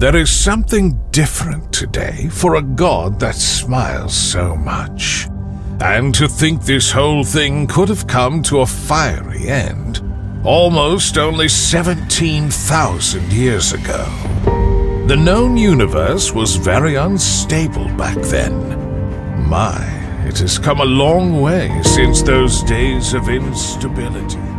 There is something different today for a god that smiles so much. And to think this whole thing could have come to a fiery end, almost only 17,000 years ago. The known universe was very unstable back then. My, it has come a long way since those days of instability.